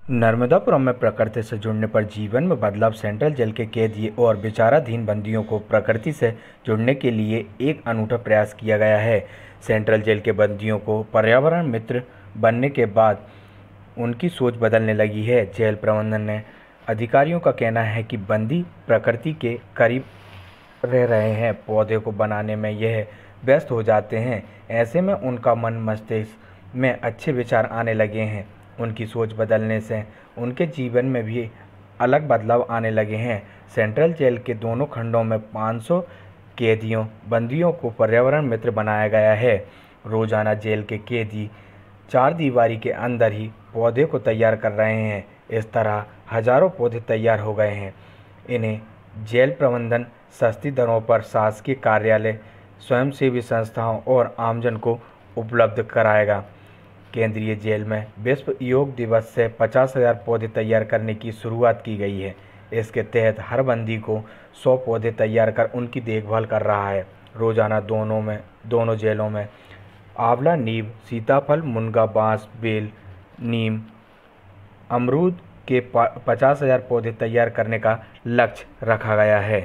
नर्मदापुरम में प्रकृति से जुड़ने पर जीवन में बदलाव। सेंट्रल जेल के कैदी और विचाराधीन बंदियों को प्रकृति से जुड़ने के लिए एक अनूठा प्रयास किया गया है। सेंट्रल जेल के बंदियों को पर्यावरण मित्र बनने के बाद उनकी सोच बदलने लगी है। जेल प्रबंधन ने अधिकारियों का कहना है कि बंदी प्रकृति के करीब रह रहे हैं, पौधे को बनाने में यह व्यस्त हो जाते हैं। ऐसे में उनका मन मस्तिष्क में अच्छे विचार आने लगे हैं। उनकी सोच बदलने से उनके जीवन में भी अलग बदलाव आने लगे हैं। सेंट्रल जेल के दोनों खंडों में 500 कैदियों बंदियों को पर्यावरण मित्र बनाया गया है। रोजाना जेल के कैदी चार दीवारी के अंदर ही पौधे को तैयार कर रहे हैं। इस तरह हजारों पौधे तैयार हो गए हैं। इन्हें जेल प्रबंधन सस्ती दरों पर शासकीय कार्यालय, स्वयंसेवी संस्थाओं और आमजन को उपलब्ध कराएगा। केंद्रीय जेल में विश्व योग दिवस से 50,000 पौधे तैयार करने की शुरुआत की गई है। इसके तहत हर बंदी को 100 पौधे तैयार कर उनकी देखभाल कर रहा है। रोजाना दोनों जेलों में आंवला, नीम, सीताफल, मुनगा, बांस, बेल, नीम, अमरूद के 50,000 पौधे तैयार करने का लक्ष्य रखा गया है।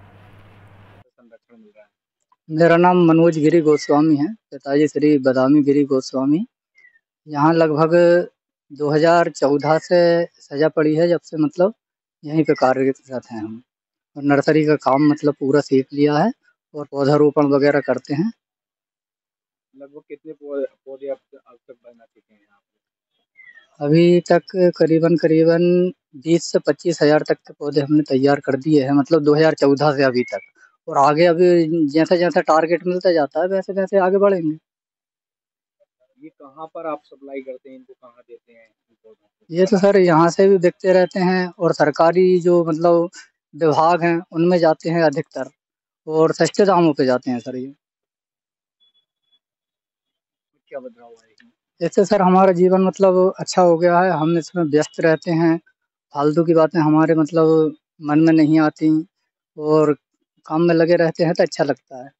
मेरा नाम मनोज गिरी गोस्वामी है, पिताजी श्री बदामी गिरी गोस्वामी। यहाँ लगभग 2014 से सजा पड़ी है, जब से मतलब यहीं पे कार्यरत हैं हम। और नर्सरी का काम मतलब पूरा सीख लिया है और पौधारोपण वगैरह करते हैं। लगभग कितने पौधे अब तक बना चुके हैं यहाँ पे? अभी तक करीबन 20 से 25,000 तक के पौधे हमने तैयार कर दिए हैं, मतलब 2014 से अभी तक। और आगे अभी जैसे जैसे टारगेट मिलता जाता है वैसे वैसे आगे बढ़ेंगे। ये कहाँ पर आप सप्लाई करते हैं, इनको कहाँ देते हैं इन पौधों को? ये तो सर यहाँ से भी बिकते रहते हैं और सरकारी जो मतलब विभाग हैं उनमें जाते हैं अधिकतर, और सस्ते दामों पे जाते हैं सर ये। क्या बदलाव आएगी? इससे सर हमारा जीवन मतलब अच्छा हो गया है। हम इसमें व्यस्त रहते हैं, फालतू की बातें हमारे मतलब मन में नहीं आती और काम में लगे रहते हैं तो अच्छा लगता है।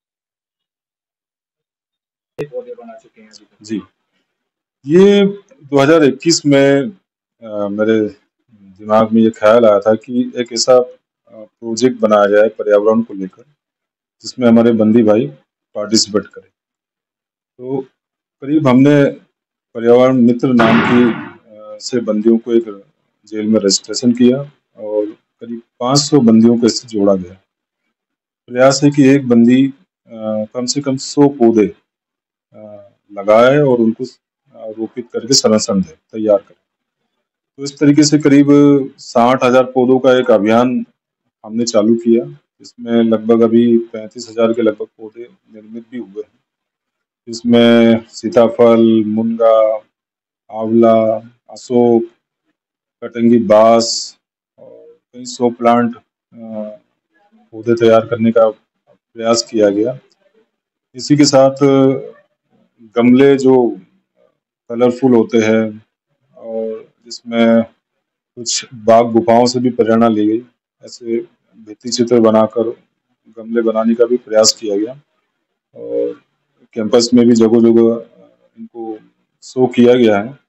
पौधे बना चुके हैं अभी तक? जी, ये 2021 में मेरे दिमाग में ये ख्याल आया था कि एक ऐसा प्रोजेक्ट बनाया जाए पर्यावरण को लेकर, जिसमें हमारे बंदी भाई पार्टिसिपेट करें। तो करीब हमने पर्यावरण मित्र नाम की से बंदियों को एक जेल में रजिस्ट्रेशन किया और करीब 500 बंदियों को इससे जोड़ा गया। प्रयास है कि एक बंदी कम से कम 100 पौधे लगाए और उनको रोपित करके संरक्षण दे, तैयार करे। तो इस तरीके से करीब 60,000 पौधों का एक अभियान हमने चालू किया। इसमें लगभग अभी 35,000 के लगभग पौधे निर्मित भी हुए हैं। इसमें सीताफल, मुनगा, आंवला, अशोक, कटंगी बांस और कई 100 प्लांट पौधे तैयार करने का प्रयास किया गया। इसी के साथ गमले जो कलरफुल होते हैं और जिसमें कुछ बाग गुफाओं से भी प्रेरणा ली गई, ऐसे भित्ति चित्र बनाकर गमले बनाने का भी प्रयास किया गया और कैंपस में भी जगह जगह इनको शो किया गया है।